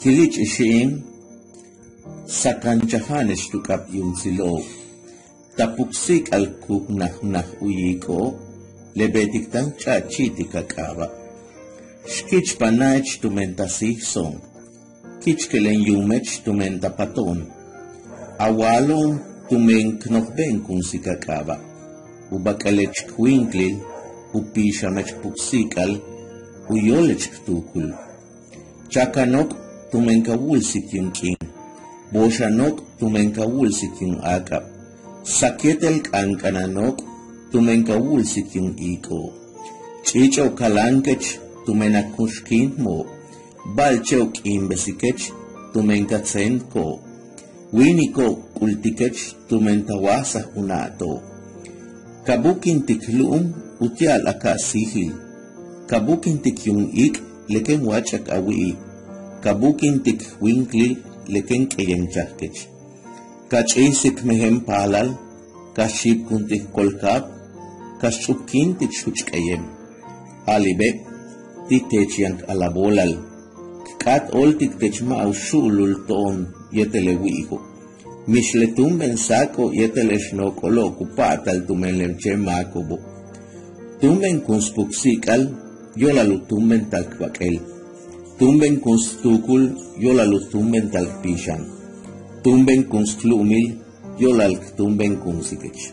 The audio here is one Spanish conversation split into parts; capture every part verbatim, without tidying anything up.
Kilich ishiin sakanchahanesh tukap yung silo. Tapuksik al kuknah nah uyiko lebetik tang chachiti kakaba. Shkich panach tumentasih song. Kich kelen yumech tumenta paton. Awalong tumeng knokben kung si kakaba. Ubakalech kwinklil, upishamech puksikal, uyolech tukul. Chakanok tumenkawulsik yung king. Boshanok tumenkawulsik yung akap. Sakietel kankananok tumenkawulsik yung iko. Chicho kalankech tumenakushkin mo. Balcheo kimbesikech tumenkatsen ko. Winiko kultikech tumentawasa unato. Kabukin tikluum utial akasihil. Kabukin tik yung ik leken wachak awi. Kabukin tik winkli leken kayem chakech. Kachisik mehem palal. Kaship kuntik kolkap. Kashupkin tik shuch kayem. Alibe tiktech yang alabolal. Kat ol tiktech ma aushulul toon yetelewiho. Mishletumben sako yeteleshnokolo kupatal tumenlem chemakobo. Tumben kunspuksikal yolalutumben talkbakel. Tumben kunstukul yolalutumben talkpishan. Tumben kunstlumil yolalktumben kunsikech.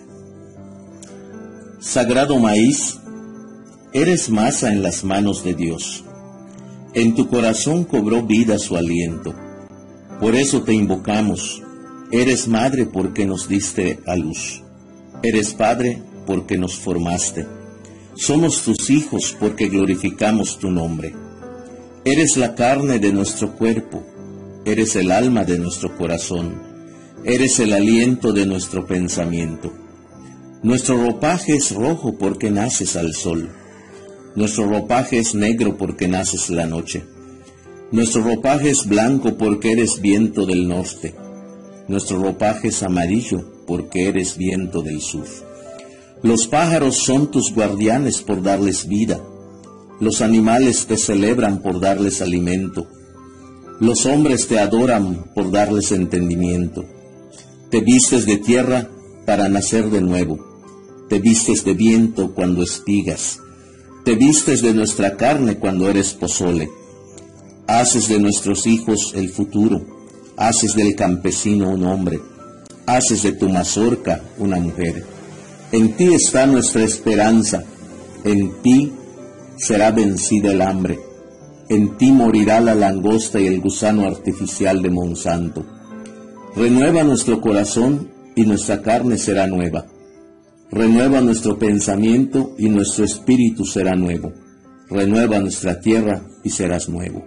Sagrado maíz, eres masa en las manos de Dios. En tu corazón cobró vida su aliento. Por eso te invocamos. Eres madre porque nos diste a luz. Eres padre porque nos formaste. Somos tus hijos porque glorificamos tu nombre. Eres la carne de nuestro cuerpo. Eres el alma de nuestro corazón. Eres el aliento de nuestro pensamiento. Nuestro ropaje es rojo porque naces al sol. Nuestro ropaje es negro porque naces la noche. Nuestro ropaje es blanco porque eres viento del norte. Nuestro ropaje es amarillo porque eres viento del sur. Los pájaros son tus guardianes por darles vida. Los animales te celebran por darles alimento. Los hombres te adoran por darles entendimiento. Te vistes de tierra para nacer de nuevo. Te vistes de viento cuando espigas. Te vistes de nuestra carne cuando eres pozole. Haces de nuestros hijos el futuro. Haces del campesino un hombre. Haces de tu mazorca una mujer. En ti está nuestra esperanza. En ti será vencida el hambre. En ti morirá la langosta y el gusano artificial de Monsanto. Renueva nuestro corazón y nuestra carne será nueva. Renueva nuestro pensamiento y nuestro espíritu será nuevo. Renueva nuestra tierra y serás nuevo.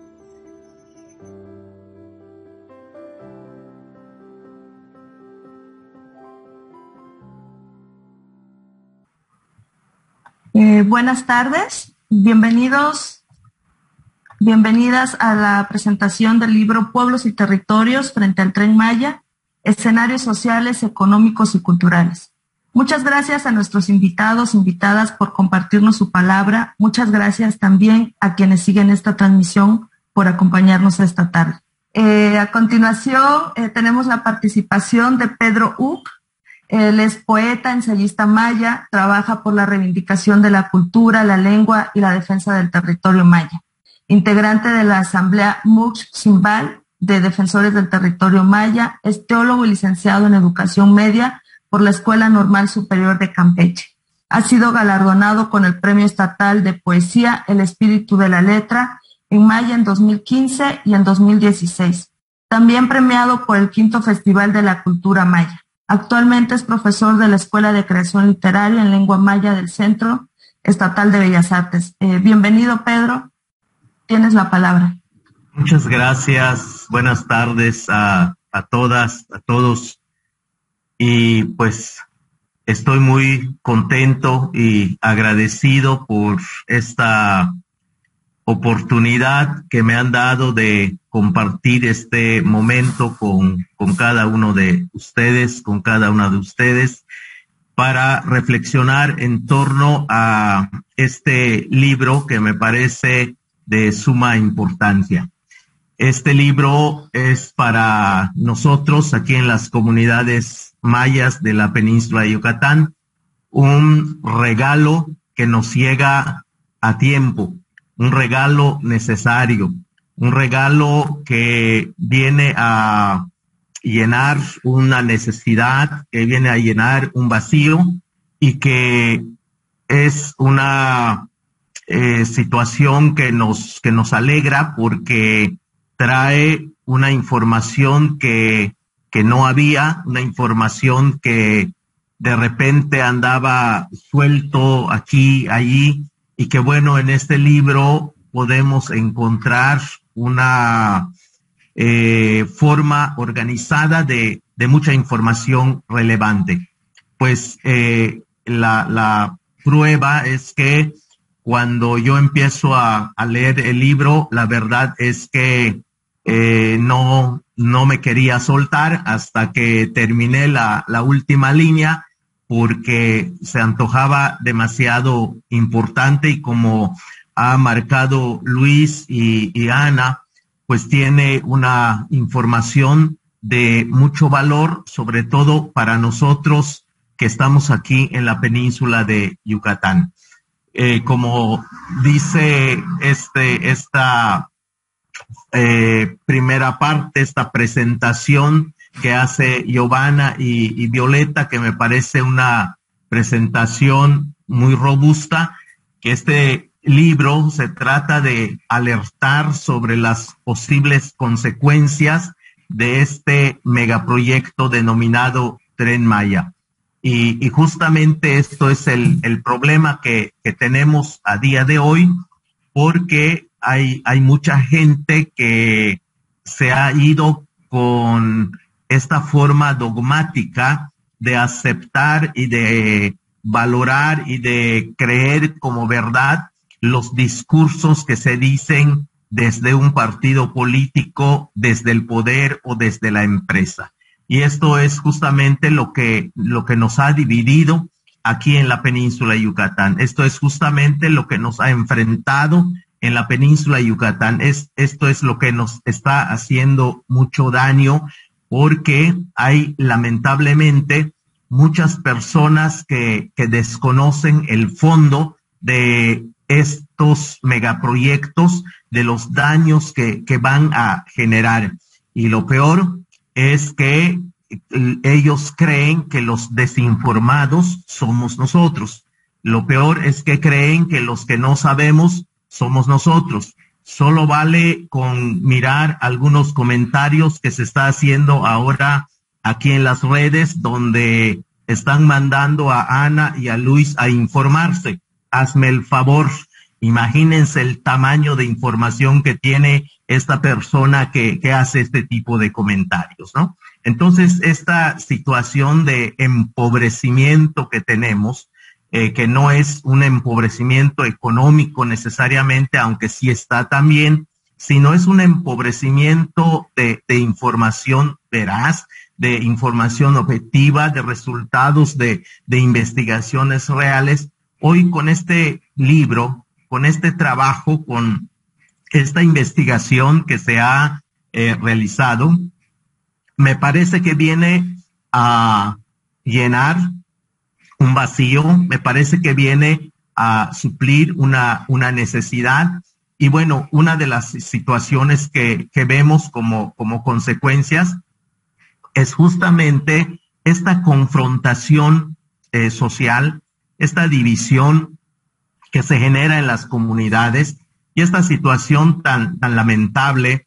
Eh, buenas tardes, bienvenidos, bienvenidas a la presentación del libro Pueblos y Territorios frente al Tren Maya, escenarios sociales, económicos y culturales. Muchas gracias a nuestros invitados, invitadas por compartirnos su palabra. Muchas gracias también a quienes siguen esta transmisión por acompañarnos esta tarde. Eh, a continuación eh, tenemos la participación de Pedro Uc. Él es poeta, ensayista maya, trabaja por la reivindicación de la cultura, la lengua y la defensa del territorio maya. Integrante de la Asamblea Mux Simbal de Defensores del Territorio Maya, es teólogo y licenciado en Educación Media por la Escuela Normal Superior de Campeche. Ha sido galardonado con el Premio Estatal de Poesía El Espíritu de la Letra en Maya en dos mil quince y en dos mil dieciséis. También premiado por el Quinto Festival de la Cultura Maya. Actualmente es profesor de la Escuela de Creación Literaria en Lengua Maya del Centro Estatal de Bellas Artes. Eh, bienvenido, Pedro. Tienes la palabra. Muchas gracias. Buenas tardes a, a todas, a todos. Y pues estoy muy contento y agradecido por esta oportunidad que me han dado de compartir este momento con, con cada uno de ustedes, con cada una de ustedes, para reflexionar en torno a este libro que me parece de suma importancia. Este libro es para nosotros aquí en las comunidades mayas de la península de Yucatán un regalo que nos llega a tiempo, un regalo necesario, un regalo que viene a llenar una necesidad, que viene a llenar un vacío y que es una eh, situación que nos, que nos alegra porque trae una información que, que no había, una información que de repente andaba suelto aquí, allí, y que bueno, en este libro podemos encontrar una eh, forma organizada de, de mucha información relevante. Pues eh, la, la prueba es que cuando yo empiezo a, a leer el libro, la verdad es que eh, no, no me quería soltar hasta que terminé la, la última línea, porque se antojaba demasiado importante y como ha marcado Luis y, y Ana, pues tiene una información de mucho valor, sobre todo para nosotros que estamos aquí en la península de Yucatán. Eh, como dice este, esta eh, primera parte, esta presentación que hace Giovanna y, y Violeta, que me parece una presentación muy robusta, que este libro se trata de alertar sobre las posibles consecuencias de este megaproyecto denominado Tren Maya. Y, y justamente esto es el, el problema que, que tenemos a día de hoy, porque hay, hay mucha gente que se ha ido con esta forma dogmática de aceptar y de valorar y de creer como verdad los discursos que se dicen desde un partido político, desde el poder o desde la empresa. Y esto es justamente lo que, lo que nos ha dividido aquí en la península de Yucatán. Esto es justamente lo que nos ha enfrentado en la península de Yucatán. Es, esto es lo que nos está haciendo mucho daño, porque hay lamentablemente muchas personas que, que desconocen el fondo de estos megaproyectos, de los daños que, que van a generar. Y lo peor es que ellos creen que los desinformados somos nosotros. Lo peor es que creen que los que no sabemos somos nosotros. Solo vale con mirar algunos comentarios que se está haciendo ahora aquí en las redes, donde están mandando a Ana y a Luis a informarse. Hazme el favor, imagínense el tamaño de información que tiene esta persona que, que hace este tipo de comentarios, ¿no? Entonces, esta situación de empobrecimiento que tenemos, eh, que no es un empobrecimiento económico necesariamente, aunque sí está también, sino es un empobrecimiento de, de información veraz, de información objetiva, de resultados de, de investigaciones reales. Hoy con este libro, con este trabajo, con esta investigación que se ha eh, realizado, me parece que viene a llenar un vacío, me parece que viene a suplir una, una necesidad. Y bueno, una de las situaciones que, que vemos como, como consecuencias es justamente esta confrontación eh, social, esta división que se genera en las comunidades y esta situación tan, tan lamentable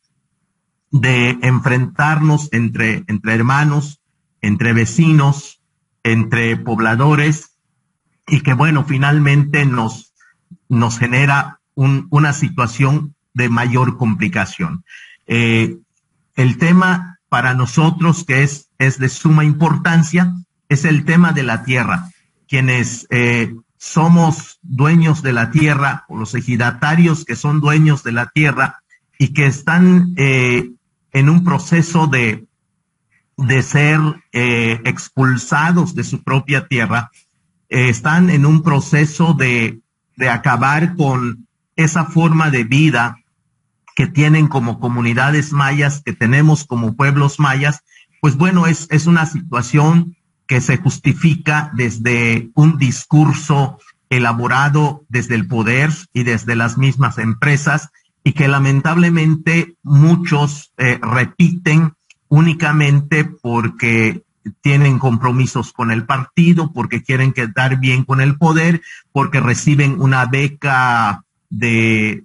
de enfrentarnos entre, entre hermanos, entre vecinos, entre pobladores, y que bueno, finalmente nos, nos genera un, una situación de mayor complicación. Eh, el tema para nosotros que es, es de suma importancia es el tema de la tierra. Quienes eh, somos dueños de la tierra, o los ejidatarios que son dueños de la tierra y que están eh, en un proceso de, de ser eh, expulsados de su propia tierra, eh, están en un proceso de, de acabar con esa forma de vida que tienen como comunidades mayas, que tenemos como pueblos mayas, pues bueno, es, es una situación que se justifica desde un discurso elaborado desde el poder y desde las mismas empresas, y que lamentablemente muchos eh, repiten únicamente porque tienen compromisos con el partido, porque quieren quedar bien con el poder, porque reciben una beca de,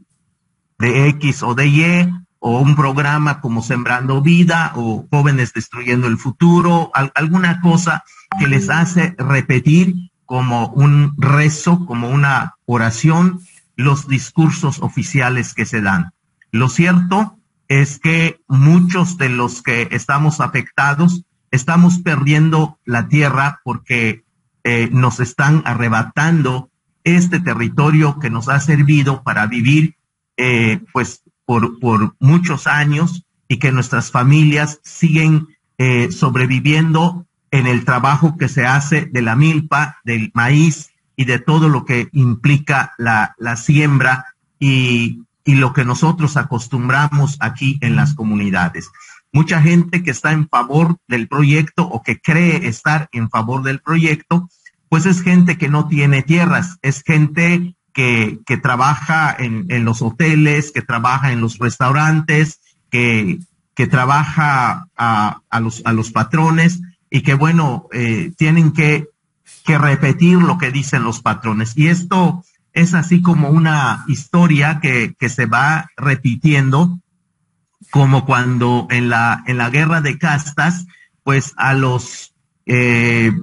de X o de Y, o un programa como Sembrando Vida, o Jóvenes Destruyendo el Futuro, al, alguna cosa que les hace repetir como un rezo, como una oración, los discursos oficiales que se dan. Lo cierto es que muchos de los que estamos afectados estamos perdiendo la tierra porque eh, nos están arrebatando este territorio que nos ha servido para vivir eh, pues por, por muchos años, y que nuestras familias siguen eh, sobreviviendo en el trabajo que se hace de la milpa, del maíz y de todo lo que implica la, la siembra y, y lo que nosotros acostumbramos aquí en las comunidades. Mucha gente que está en favor del proyecto o que cree estar en favor del proyecto, pues es gente que no tiene tierras, es gente que, que trabaja en, en los hoteles, que trabaja en los restaurantes, que, que trabaja a, a, los, a los patrones, y que, bueno, eh, tienen que, que repetir lo que dicen los patrones. Y esto es así como una historia que, que se va repitiendo, como cuando en la, en la guerra de castas, pues a los eh,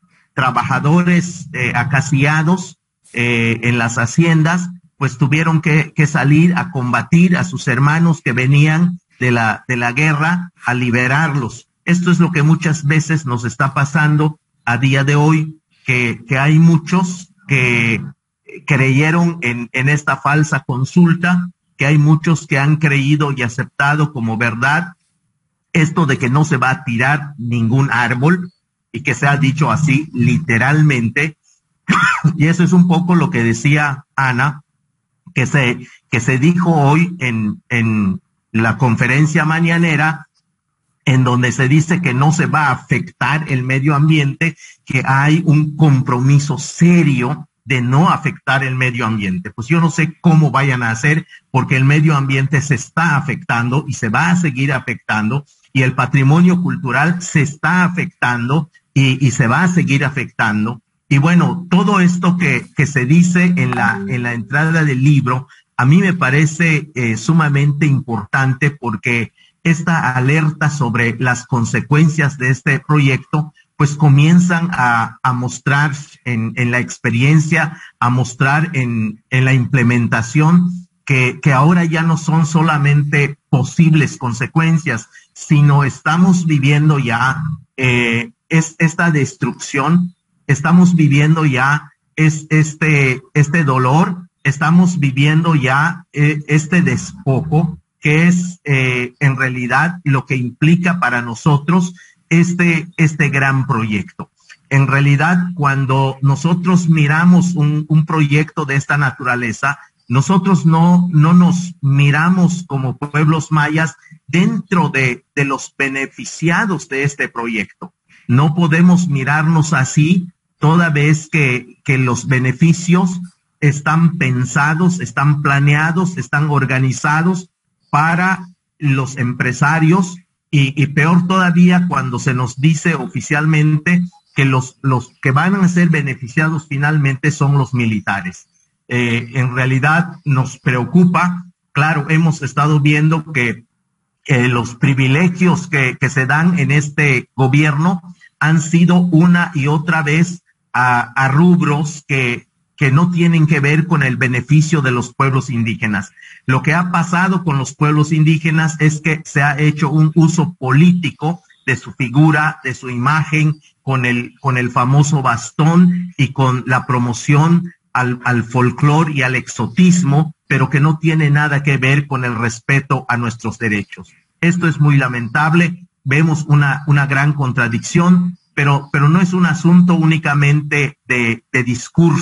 trabajadores eh, acasiados eh, en las haciendas, pues tuvieron que, que salir a combatir a sus hermanos que venían de la, de la guerra, a liberarlos. Esto es lo que muchas veces nos está pasando a día de hoy, que, que hay muchos que creyeron en, en esta falsa consulta, que hay muchos que han creído y aceptado como verdad esto de que no se va a tirar ningún árbol, y que se ha dicho así literalmente. Y eso es un poco lo que decía Ana, que se, que se dijo hoy en, en la conferencia mañanera, en donde se dice que no se va a afectar el medio ambiente, que hay un compromiso serio de no afectar el medio ambiente. Pues yo no sé cómo vayan a hacer, porque el medio ambiente se está afectando y se va a seguir afectando, y el patrimonio cultural se está afectando y, y se va a seguir afectando. Y bueno, todo esto que, que se dice en la, en la entrada del libro, a mí me parece eh, sumamente importante, porque esta alerta sobre las consecuencias de este proyecto pues comienzan a, a mostrar en, en la experiencia, a mostrar en, en la implementación, que, que ahora ya no son solamente posibles consecuencias, sino estamos viviendo ya eh, es, esta destrucción, estamos viviendo ya es, este, este dolor, estamos viviendo ya eh, este despojo, que es eh, en realidad lo que implica para nosotros este, este gran proyecto. En realidad, cuando nosotros miramos un, un proyecto de esta naturaleza, nosotros no, no nos miramos como pueblos mayas dentro de, de los beneficiados de este proyecto. No podemos mirarnos así, toda vez que, que los beneficios están pensados, están planeados, están organizados para los empresarios, y, y peor todavía cuando se nos dice oficialmente que los, los que van a ser beneficiados finalmente son los militares. Eh, en realidad nos preocupa. Claro, hemos estado viendo que eh, los privilegios que, que se dan en este gobierno han sido una y otra vez a, a rubros que que no tienen que ver con el beneficio de los pueblos indígenas. Lo que ha pasado con los pueblos indígenas es que se ha hecho un uso político de su figura, de su imagen, con el, con el famoso bastón y con la promoción al, al folclor y al exotismo, pero que no tiene nada que ver con el respeto a nuestros derechos. Esto es muy lamentable. Vemos una, una gran contradicción, pero, pero no es un asunto únicamente de, de discurso,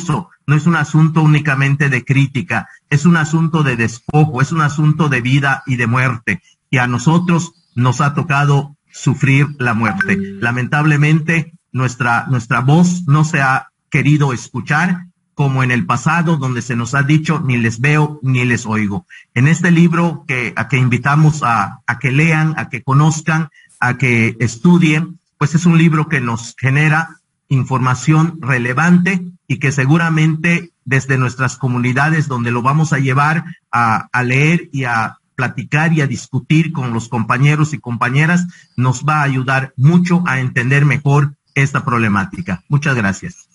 no es un asunto únicamente de crítica, es un asunto de despojo, es un asunto de vida y de muerte. Y a nosotros nos ha tocado sufrir la muerte. Lamentablemente, nuestra, nuestra voz no se ha querido escuchar, como en el pasado, donde se nos ha dicho, ni les veo, ni les oigo. En este libro que, a que invitamos a, a que lean, a que conozcan, a que estudien, pues es un libro que nos genera información relevante y que seguramente desde nuestras comunidades, donde lo vamos a llevar a, a leer y a platicar y a discutir con los compañeros y compañeras, nos va a ayudar mucho a entender mejor esta problemática. Muchas gracias.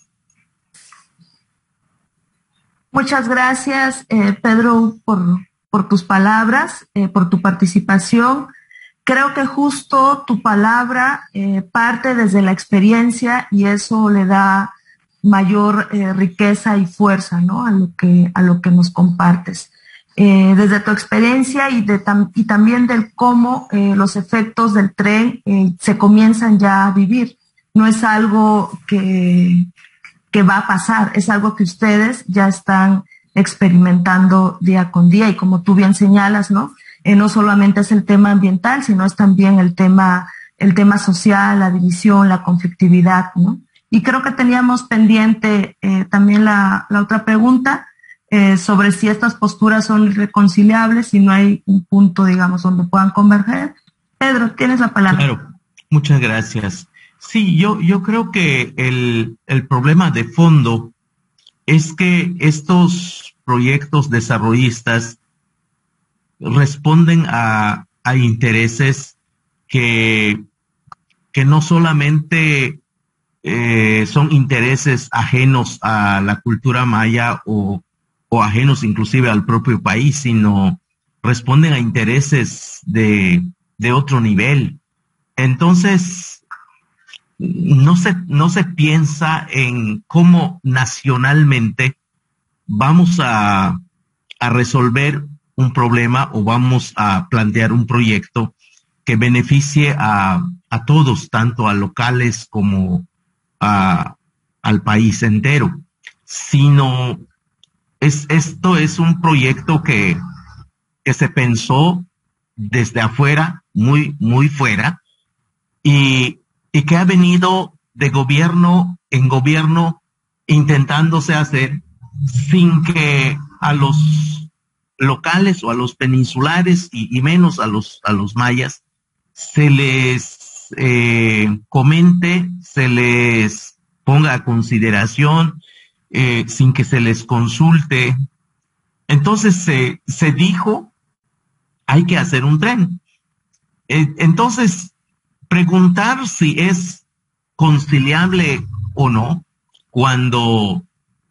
Muchas gracias, eh, Pedro, por, por tus palabras, eh, por tu participación. Creo que justo tu palabra eh, parte desde la experiencia y eso le da mayor eh, riqueza y fuerza, ¿no? A lo que, a lo que nos compartes. Eh, desde tu experiencia y, de tam y también del cómo eh, los efectos del tren eh, se comienzan ya a vivir. No es algo que, que va a pasar, es algo que ustedes ya están experimentando día con día y como tú bien señalas, ¿no? Eh, no solamente es el tema ambiental, sino es también el tema, el tema social, la división, la conflictividad, ¿no? Y creo que teníamos pendiente eh, también la, la otra pregunta eh, sobre si estas posturas son irreconciliables, si no hay un punto, digamos, donde puedan converger. Pedro, tienes la palabra. Claro, muchas gracias. Sí, yo, yo creo que el, el problema de fondo es que estos proyectos desarrollistas responden a, a intereses que, que no solamente eh, son intereses ajenos a la cultura maya o, o ajenos inclusive al propio país, sino responden a intereses de, de otro nivel. Entonces, no se, no se piensa en cómo nacionalmente vamos a, a resolver un problema o vamos a plantear un proyecto que beneficie a, a todos, tanto a locales como a, al país entero, sino es, esto es un proyecto que, que se pensó desde afuera, muy, muy fuera, y, y que ha venido de gobierno en gobierno intentándose hacer sin que a los locales o a los peninsulares y, y menos a los, a los mayas se les eh, comente, se les ponga a consideración, eh, sin que se les consulte. Entonces se, se dijo, hay que hacer un tren. Eh, entonces, preguntar si es conciliable o no, cuando,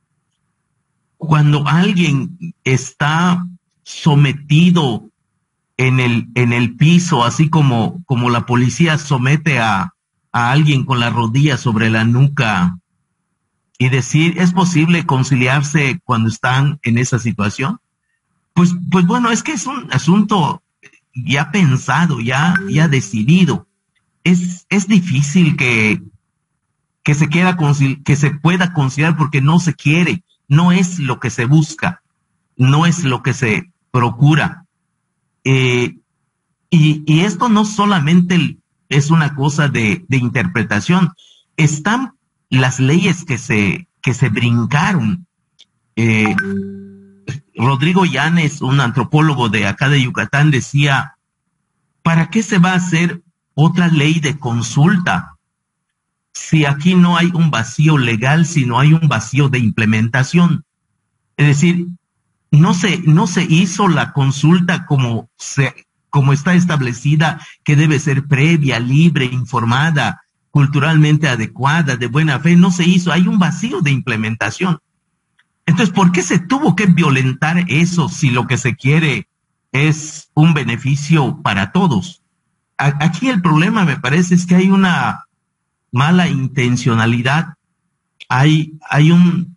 cuando alguien está sometido en el, en el piso, así como, como la policía somete a, a alguien con la rodilla sobre la nuca, y decir, ¿es posible conciliarse cuando están en esa situación? Pues, pues bueno, es que es un asunto ya pensado, ya, ya decidido. Es, es difícil que, que se quiera conciliar, que se pueda conciliar porque no se quiere, no es lo que se busca, no es lo que se procura. Eh, y, y esto no solamente es una cosa de, de interpretación, están las leyes que se, que se brincaron. Eh, Rodrigo Llanes, un antropólogo de acá de Yucatán, decía, ¿para qué se va a hacer otra ley de consulta si aquí no hay un vacío legal, sino hay un vacío de implementación? Es decir, no se, no se hizo la consulta como, se, como está establecida, que debe ser previa, libre, informada, culturalmente adecuada, de buena fe. No se hizo, hay un vacío de implementación. Entonces, ¿por qué se tuvo que violentar eso si lo que se quiere es un beneficio para todos? Aquí el problema, me parece, es que hay una mala intencionalidad, hay, hay un,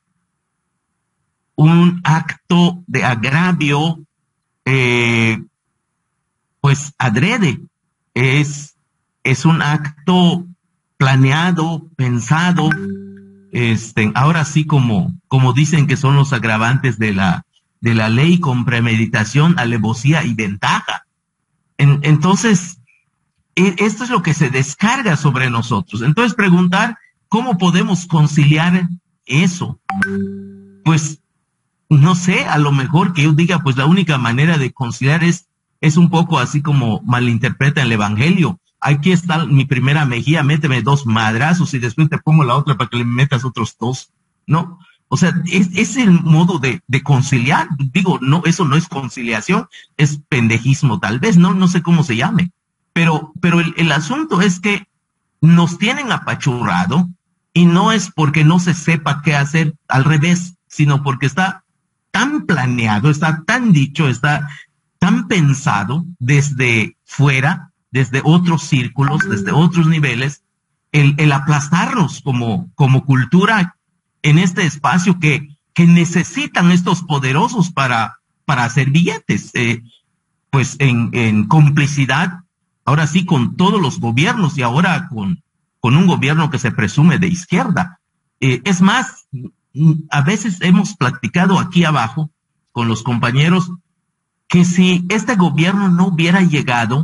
un acto de agravio, eh, pues adrede, es, es un acto planeado, pensado, este, ahora sí como, como dicen que son los agravantes de la, de la ley, con premeditación, alevosía y ventaja. En, entonces, e, esto es lo que se descarga sobre nosotros. Entonces, preguntar cómo podemos conciliar eso. Pues, no sé, a lo mejor que yo diga, pues la única manera de conciliar es, es un poco así como malinterpreta el evangelio. Aquí está mi primera mejilla, méteme dos madrazos y después te pongo la otra para que le metas otros dos, ¿no? O sea, es, es el modo de, de conciliar. Digo, no, eso no es conciliación, es pendejismo tal vez, no, no sé cómo se llame. Pero, pero el, el asunto es que nos tienen apachurrado y no es porque no se sepa qué hacer, al revés, sino porque está tan planeado, está tan dicho, está tan pensado desde fuera, desde otros círculos, desde otros niveles, el, el aplastarnos como, como cultura en este espacio que, que necesitan estos poderosos para, para hacer billetes, eh, pues en, en complicidad, ahora sí, con todos los gobiernos y ahora con, con un gobierno que se presume de izquierda. Eh, es más, a veces hemos platicado aquí abajo con los compañeros que si este gobierno no hubiera llegado,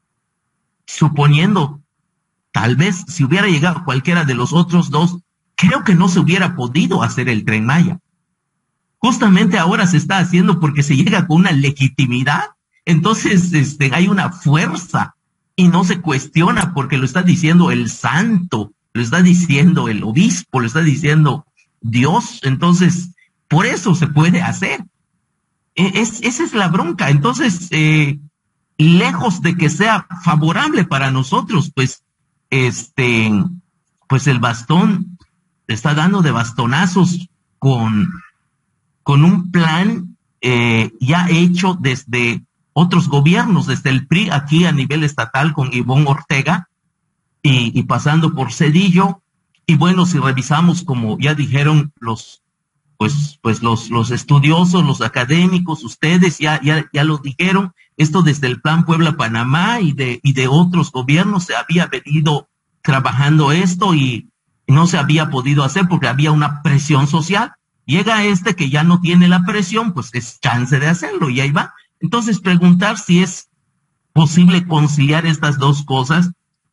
suponiendo, tal vez si hubiera llegado cualquiera de los otros dos, creo que no se hubiera podido hacer el Tren Maya. Justamente ahora se está haciendo porque se llega con una legitimidad, entonces este, hay una fuerza y no se cuestiona porque lo está diciendo el santo, lo está diciendo el obispo, lo está diciendo Dios, entonces por eso se puede hacer. Es, esa es la bronca, entonces... Eh, lejos de que sea favorable para nosotros, pues, este, pues el bastón está dando de bastonazos con, con un plan eh, ya hecho desde otros gobiernos, desde el P R I aquí a nivel estatal con Ivonne Ortega y, y pasando por Zedillo. Y bueno, si revisamos, como ya dijeron los, pues, pues los, los estudiosos, los académicos, ustedes ya, ya, ya lo dijeron. Esto desde el Plan Puebla-Panamá y de, y de otros gobiernos se había venido trabajando esto y no se había podido hacer porque había una presión social. Llega este que ya no tiene la presión, pues es chance de hacerlo y ahí va. Entonces preguntar si es posible conciliar estas dos cosas,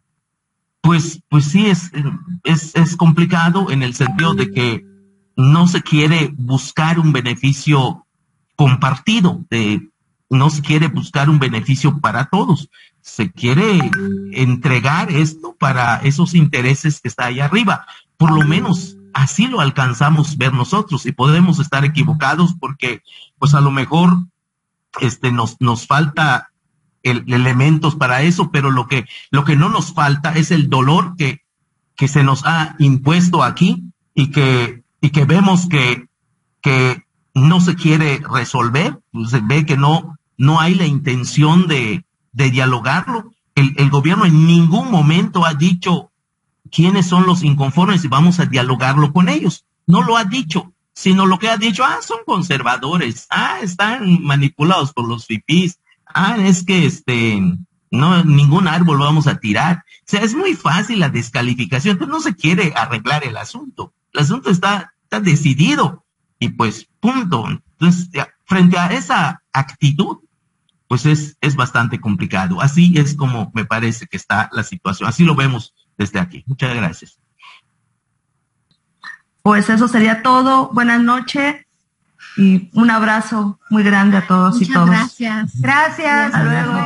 pues, pues sí es, es, es complicado en el sentido de que no se quiere buscar un beneficio compartido de no se quiere buscar un beneficio para todos, se quiere entregar esto para esos intereses que está allá arriba. Por lo menos así lo alcanzamos ver nosotros y podemos estar equivocados porque pues a lo mejor este nos, nos falta el, elementos para eso, pero lo que, lo que no nos falta es el dolor que, que se nos ha impuesto aquí y que, y que vemos que, que no se quiere resolver, se ve que no, no hay la intención de, de dialogarlo. El, el gobierno en ningún momento ha dicho quiénes son los inconformes y vamos a dialogarlo con ellos. No lo ha dicho, sino lo que ha dicho, ah, son conservadores, ah, están manipulados por los fifís, ah, es que este, no, ningún árbol vamos a tirar. O sea, es muy fácil la descalificación, entonces no se quiere arreglar el asunto. El asunto está, está decidido. Y pues, punto. Entonces, frente a esa actitud, pues es, es bastante complicado. Así es como me parece que está la situación. Así lo vemos desde aquí. Muchas gracias. Pues eso sería todo. Buenas noches y un abrazo muy grande a todos. Muchas y todas. Gracias. Gracias. Hasta luego.